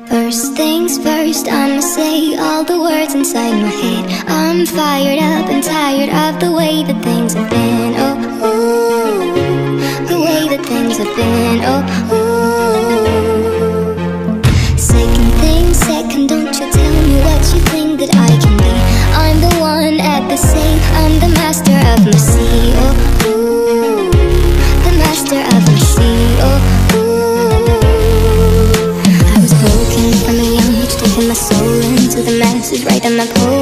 First things first, I'ma say all the words inside my head. I'm fired up and tired of the way that things have been. Oh, ooh, the way that things have been. Oh, ooh. Second thing second, don't you tell me what you think that I can be. I'm the one at the same, I'm the master of my sea. Oh, ooh, the master of my sea. Oh, from a young age, taking my soul into the masses, writing my poetry.